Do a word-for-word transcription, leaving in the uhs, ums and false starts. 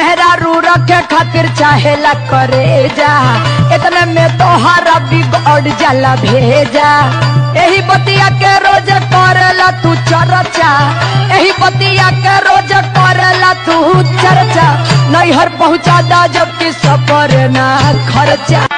मेहरारू रखे खातिर चाहेला करे जा, इतने में तोहरा बिगड़ जाला भेजा। यही बतिया के रोज करेला तू चर्चा, यही बतिया के रोज करेला तू चर्चा। नैहर पहुँचा दा जबकि सफर ना खर्चा।